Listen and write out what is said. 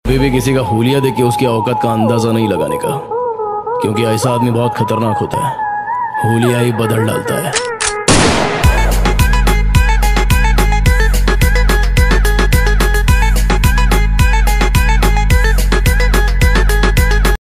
कभी भी किसी का हुलिया देख के उसकी औकात का अंदाजा नहीं लगाने का, क्योंकि ऐसा आदमी बहुत खतरनाक होता है। हुलिया ही बदल डालता है।